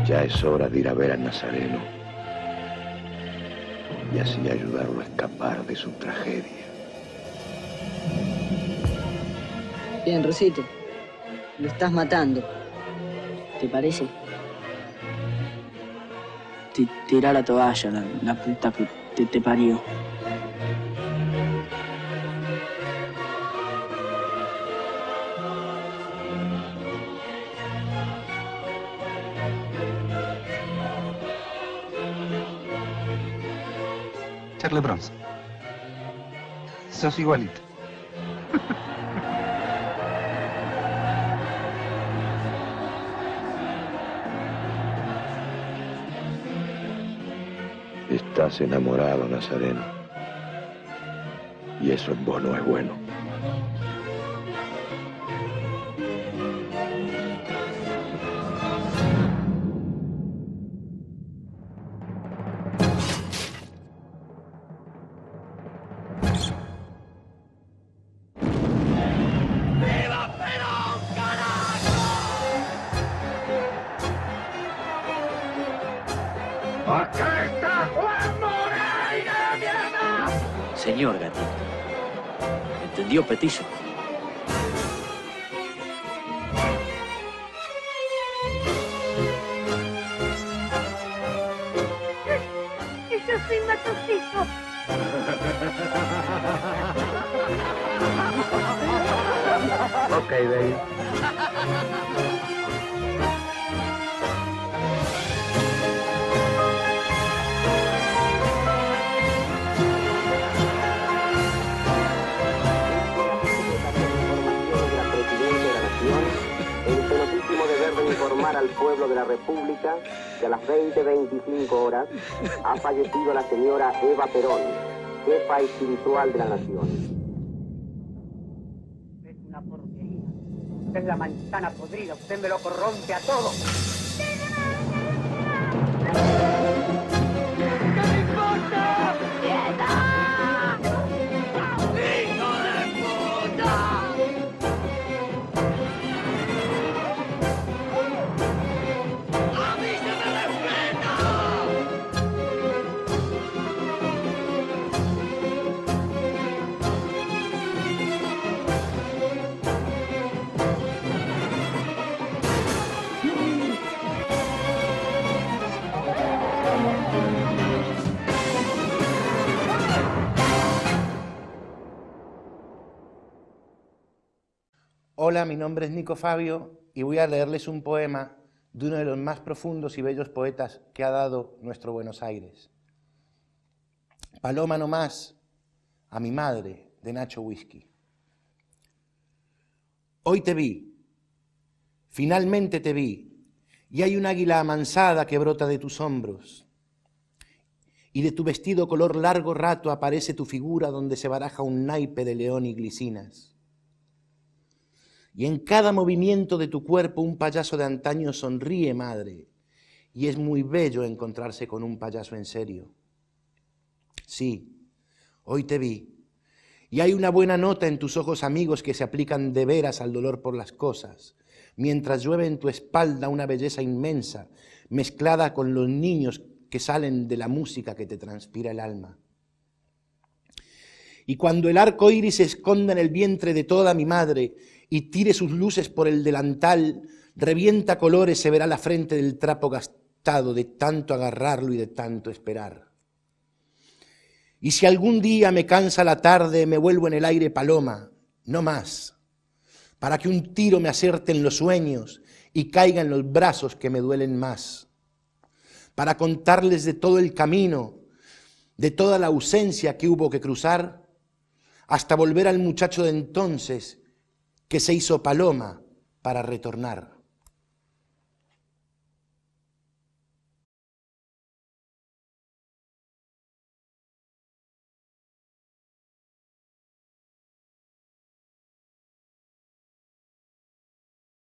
Ya es hora de ir a ver al Nazareno y así ayudarlo a escapar de su tragedia. Bien, Rosito. Lo estás matando. ¿Te parece? Tira la toalla, la puta que te parió. Charlie Bronson. Sos igualito. Estás enamorado, Nazareno. Y eso en vos no es bueno. Señor Gatito. ¿Entendió, petizo? Yo soy Matosito. Ok, baby. Informar al pueblo de la República que a las 20:25 horas ha fallecido la señora Eva Perón, jefa espiritual de la nación. Es una porquería. Usted es la manzana podrida, usted me lo corrompe a todo. ¿Qué me importa? ¡Quieta! ¡Hijo de puta! Hola, mi nombre es Nico Fabio y voy a leerles un poema de uno de los más profundos y bellos poetas que ha dado nuestro Buenos Aires. Paloma no más, a mi madre, de Nacho Whisky. Hoy te vi, finalmente te vi, y hay un águila amansada que brota de tus hombros. Y de tu vestido color largo rato aparece tu figura donde se baraja un naipe de león y glicinas. Y en cada movimiento de tu cuerpo un payaso de antaño sonríe, madre, y es muy bello encontrarse con un payaso en serio. Sí, hoy te vi, y hay una buena nota en tus ojos amigos que se aplican de veras al dolor por las cosas, mientras llueve en tu espalda una belleza inmensa, mezclada con los niños que salen de la música que te transpira el alma. Y cuando el arco iris se esconda en el vientre de toda mi madre y tire sus luces por el delantal, revienta colores, se verá la frente del trapo gastado de tanto agarrarlo y de tanto esperar. Y si algún día me cansa la tarde, me vuelvo en el aire paloma, no más, para que un tiro me acerte en los sueños y caiga en los brazos que me duelen más, para contarles de todo el camino, de toda la ausencia que hubo que cruzar, hasta volver al muchacho de entonces que se hizo paloma para retornar.